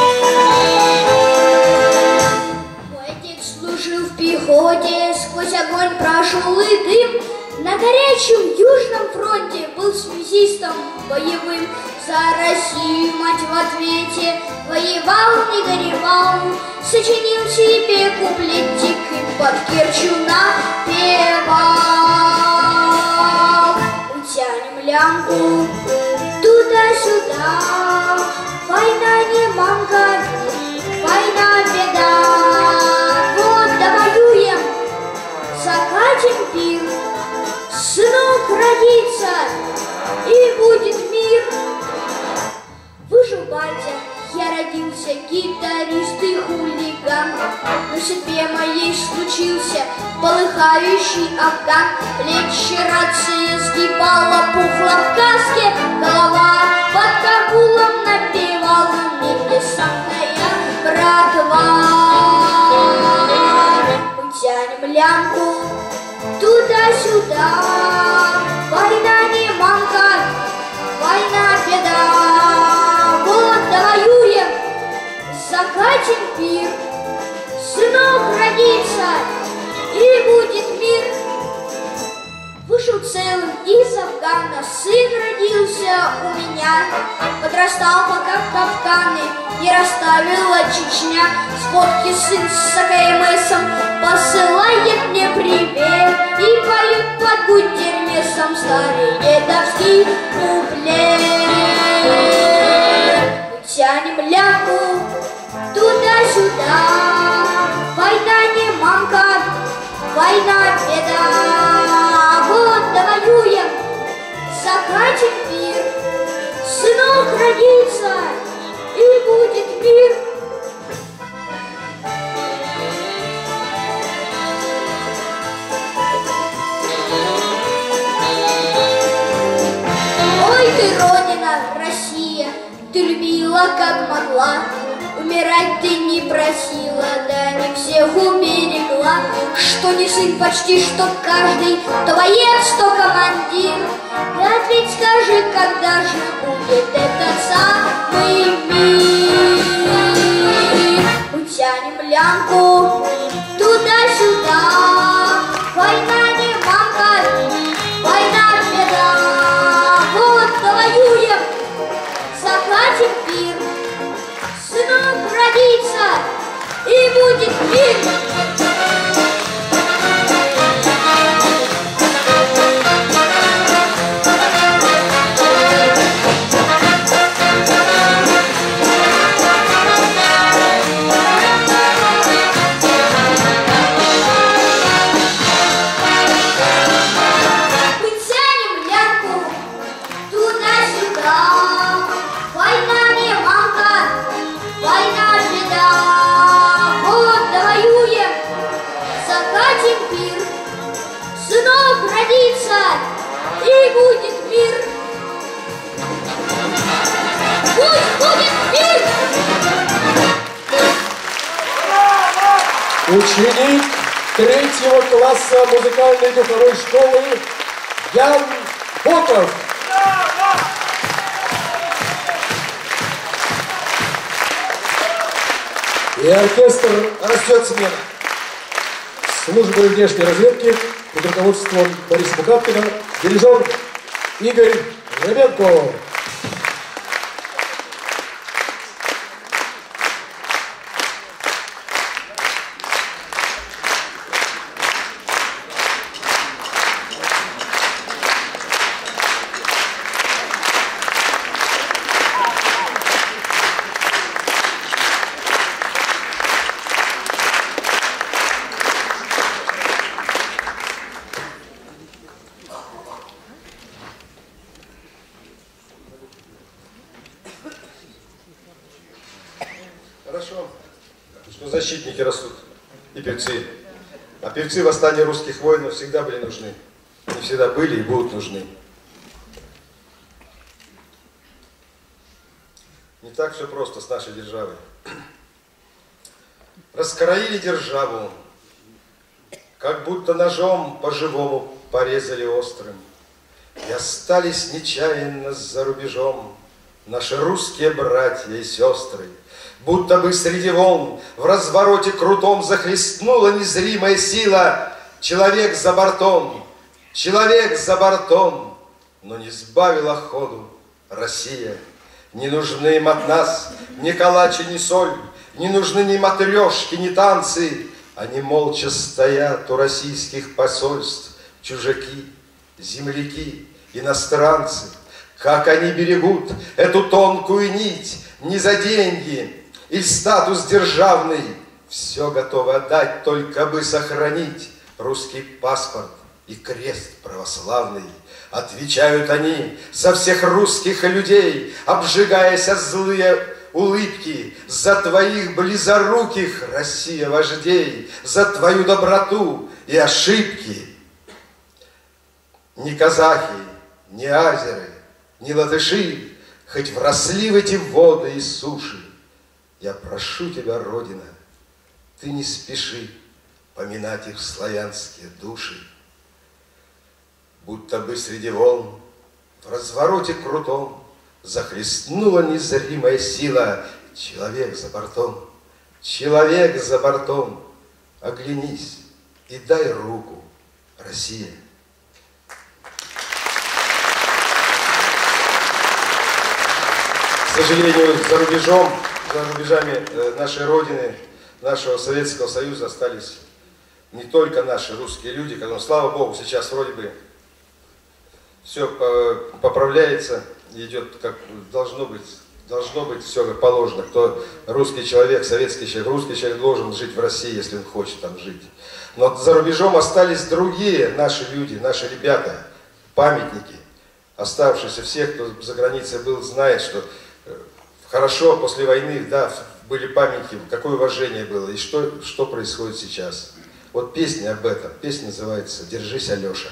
Сквозь огонь За Россию, мать, в ответе воевал, не горевал, сочинил себе куплетик и под Керчью напевал. Утянем лямку туда-сюда, война не мамка, война беда. Вот довоюем, закатим пир, сынок родится, и будет мир. Выжил батя, я родился гитарист и хулиган. На судьбе моей случился полыхающий афган. Плечи рация сгибала, пухла в каске голова. Под Кабулом напевала мне десантная братва. Утянем лямку туда-сюда, война не мамка, война беда. Вот довоюем, закатим пир, сынок родится, и будет мир. Вышел целым из Афгана, сын родился у меня. Подрастал, пока в капканы не расставила Чечня. С водки сын с АКМСом посылает мне привет и поет под гудермесом старый дедовский куплет. Тянем лямку туда-сюда, война не мамка, война беда. Вот довоюем, закатим пир, сынок родится, и будет мир. Ой ты, Родина, Россия, ты любила как могла, умирать ты не просила, да не всех уберегла. Что не сын почти, что каждый, то боец, то командир. Ты ответь, скажи, когда же будет этот самый мир? Утянем лямку туда-сюда, война не мамка, война беда. Вот довоюем, закатим пир, сынок родится, и будет мир. И будет мир. Пусть будет мир. Ученик третьего класса музыкальной духовой школы Ян Боков. И оркестр растет смена. Службы внешней разведки под руководством Бориса Букапкина, дирижер Игорь Жабенко. Хорошо, что защитники растут и певцы. А певцы восстания русских воинов всегда были нужны. Они всегда были и будут нужны. Не так все просто с нашей державой. Раскроили державу, как будто ножом по-живому порезали острым. И остались нечаянно за рубежом наши русские братья и сестры. Будто бы среди волн в развороте крутом захлестнула незримая сила. Человек за бортом, человек за бортом, но не сбавила ходу Россия Не нужны им от нас ни калачи, ни соль, не нужны ни матрешки, ни танцы. Они молча стоят у российских посольств, чужаки, земляки, иностранцы. Как они берегут эту тонкую нить, не за деньги или статус державный. Все готовы отдать, только бы сохранить русский паспорт и крест православный. Отвечают они со всех русских людей, обжигаясь от злые улыбки, за твоих близоруких, Россия, вождей, за твою доброту и ошибки. Ни казахи, ни азеры, ни латыши, хоть вросли в эти воды и суши, я прошу тебя, Родина, ты не спеши поминать их славянские души. Будто бы среди волн в развороте крутом захлестнула незримая сила. Человек за бортом, человек за бортом, оглянись и дай руку, Россия. К сожалению, за рубежом, за рубежами нашей Родины, нашего Советского Союза остались не только наши русские люди, которым, слава Богу, сейчас вроде бы все поправляется, идет как должно быть, должно быть все как положено. Кто русский человек, советский человек, русский человек должен жить в России, если он хочет там жить. Но за рубежом остались другие наши люди, наши ребята, памятники, оставшиеся. Всех, кто за границей был, знает, что хорошо после войны, да, были памятники, какое уважение было и что, что происходит сейчас. Вот песня об этом, песня называется «Держись, Алеша».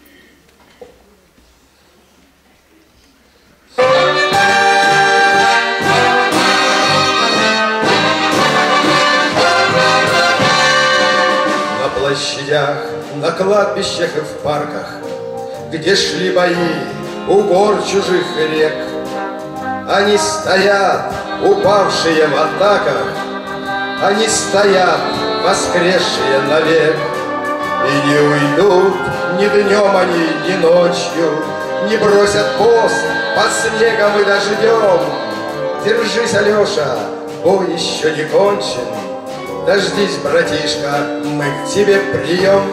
На площадях, на кладбищах и в парках, где шли бои у гор чужих рек, они стоят, упавшие в атаках, они стоят, воскресшие навек, и не уйдут ни днем они, ни ночью, не бросят пост под снегом и дождем. Держись, Алеша, бой еще не кончен, дождись, братишка, мы к тебе прием.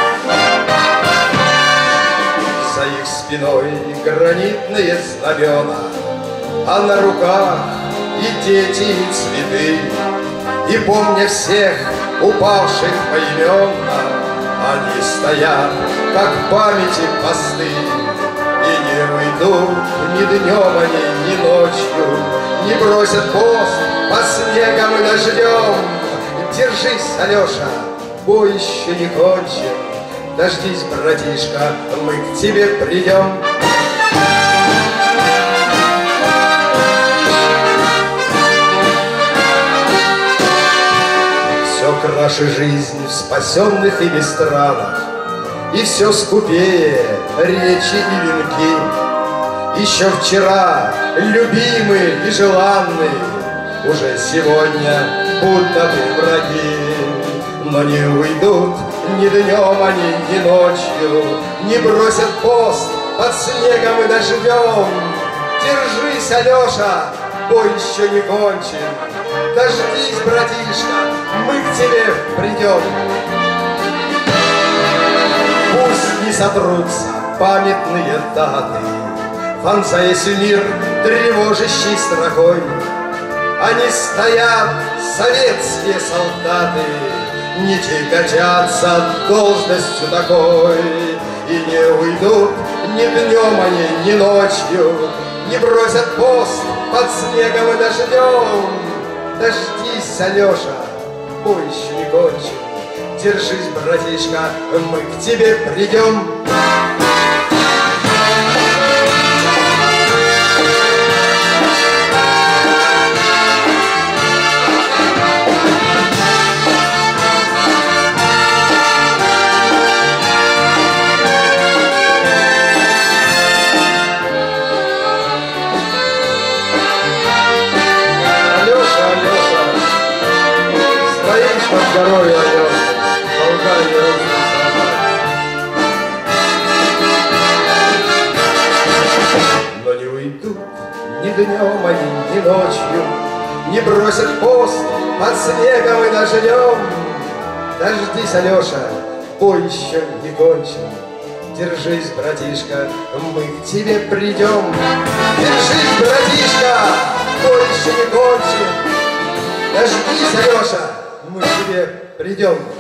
За их спиной гранитные знамена, а на руках и дети, и цветы. И помня всех упавших поименно, они стоят, как памяти посты. И не уйдут ни днем они, ни ночью, не бросят пост под снегом и дождем. Держись, Алеша, бой еще не кончен, дождись, братишка, мы к тебе придем. Все краше жизнь в спасенных ими странах, и все скупее речи и венки. Еще вчера любимый и желанный, уже сегодня будто бы враги. Но не уйдут ни днем они, ни ночью, не бросят пост под снегом и дождем. Держись, Алеша, бой еще не кончен, дождись, братишка, мы к тебе придем. Пусть не сотрутся памятные даты, вонзаясь в мир тревожащей строкой. Они стоят, советские солдаты, не тяготятся должностью такой. И не уйдут ни днем они, ни ночью, не бросят пост под снегом и дождем. Дождись, Алеша, бой еще не кончен, держись, братишка, мы к тебе придем. Здоровья, Алеша, Болгария, русский солдат. Но не уйдут ни днем, они ни ночью не бросят пост под снегом и дождем. Дождись, Алеша, бой еще не кончен. Держись, братишка, мы к тебе придем. Держись, братишка, бой еще не кончен. Дождись, Алеша, мы к тебе придем.